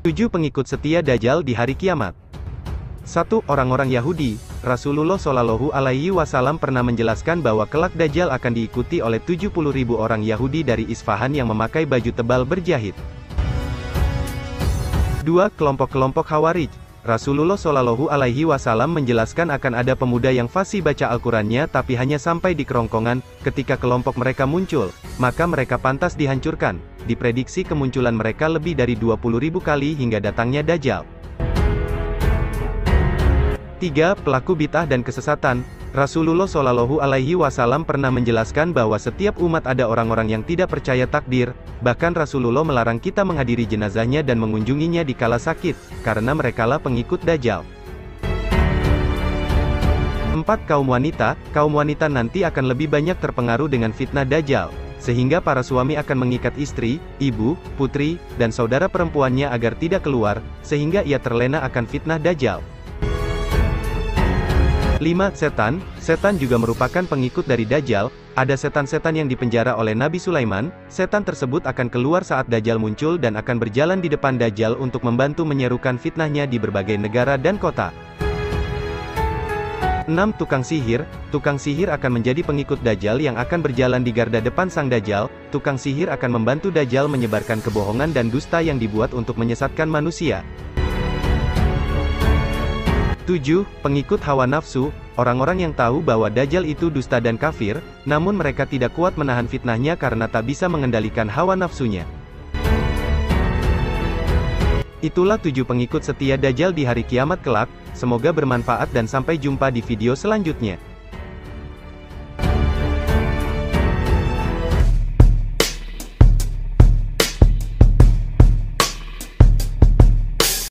7 pengikut setia Dajjal di hari kiamat. 1. Orang-orang Yahudi. Rasulullah Shallallahu Alaihi Wasallam pernah menjelaskan bahwa kelak Dajjal akan diikuti oleh 70.000 orang Yahudi dari Isfahan yang memakai baju tebal berjahit. 2. Kelompok-kelompok Khawarij. Rasulullah Shallallahu Alaihi Wasallam menjelaskan akan ada pemuda yang fasih baca Al-Qurannya tapi hanya sampai di kerongkongan. Ketika kelompok mereka muncul, maka mereka pantas dihancurkan. Diprediksi kemunculan mereka lebih dari 20.000 kali hingga datangnya Dajjal. 3. Pelaku bid'ah dan kesesatan. Rasulullah Shallallahu Alaihi Wasallam pernah menjelaskan bahwa setiap umat ada orang-orang yang tidak percaya takdir, bahkan Rasulullah melarang kita menghadiri jenazahnya dan mengunjunginya di kala sakit, karena merekalah pengikut Dajjal. 4. Kaum wanita nanti akan lebih banyak terpengaruh dengan fitnah Dajjal, sehingga para suami akan mengikat istri, ibu, putri, dan saudara perempuannya agar tidak keluar, sehingga ia terlena akan fitnah Dajjal. 5. Setan juga merupakan pengikut dari Dajjal. Ada setan-setan yang dipenjara oleh Nabi Sulaiman. Setan tersebut akan keluar saat Dajjal muncul dan akan berjalan di depan Dajjal untuk membantu menyerukan fitnahnya di berbagai negara dan kota. 6. Tukang sihir. Tukang sihir akan menjadi pengikut Dajjal yang akan berjalan di garda depan sang Dajjal. Tukang sihir akan membantu Dajjal menyebarkan kebohongan dan dusta yang dibuat untuk menyesatkan manusia. 7. Pengikut hawa nafsu. Orang-orang yang tahu bahwa Dajjal itu dusta dan kafir, namun mereka tidak kuat menahan fitnahnya karena tak bisa mengendalikan hawa nafsunya. Itulah 7 pengikut setia Dajjal di hari kiamat kelak. Semoga bermanfaat dan sampai jumpa di video selanjutnya.